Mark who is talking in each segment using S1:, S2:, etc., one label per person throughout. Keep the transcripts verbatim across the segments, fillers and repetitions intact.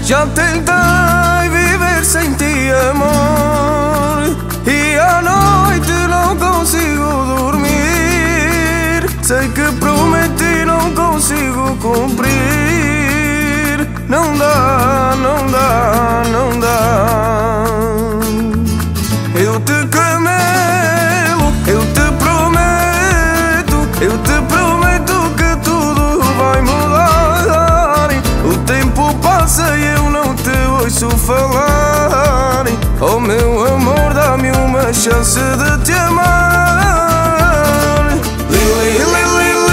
S1: Já tentei viver sem ti, amor, e à noite não consigo dormir. Sei que prometi, não consigo cumprir. Não dá, não dá, não dá. Eu te camelo, eu te prometo, eu te prometo que tudo vai mudar. O tempo passa e eu não te ouço falar. Oh meu amor, dá-me uma chance de te amar. Lili, lili.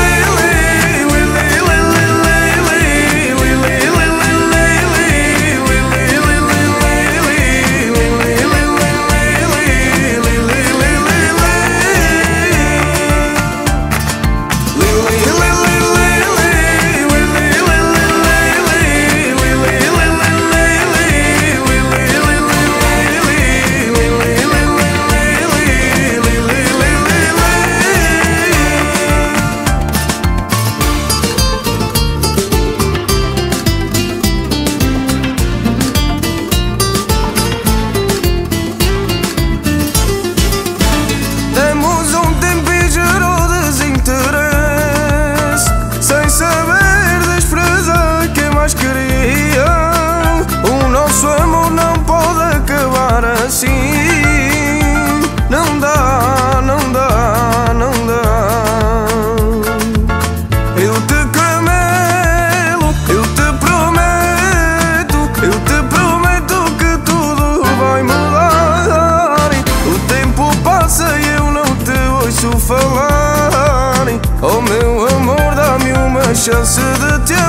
S1: Não dá, não dá, não dá. Eu te camelo, eu te prometo, eu te prometo que tudo vai mudar. O tempo passa e eu não te ouço falar. Oh meu amor, dá-me uma chance de te